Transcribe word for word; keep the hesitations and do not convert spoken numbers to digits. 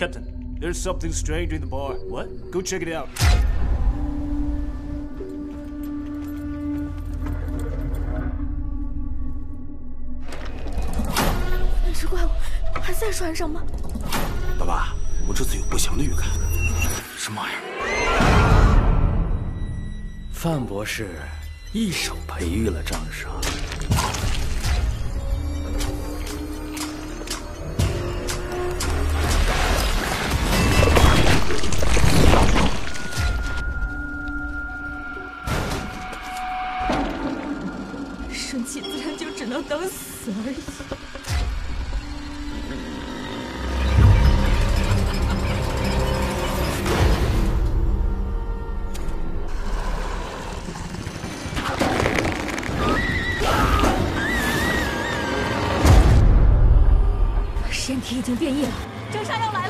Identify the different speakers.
Speaker 1: Captain, there's something strange in the bar. What? Go check it out.
Speaker 2: 那只怪物还在船上吗？
Speaker 3: 老爸，我这次有不祥的预感。什么玩意儿？
Speaker 4: 范博士一手培育了张沙。
Speaker 2: 顺其自然就只能等死而已。实验体已经变异了，张沙要来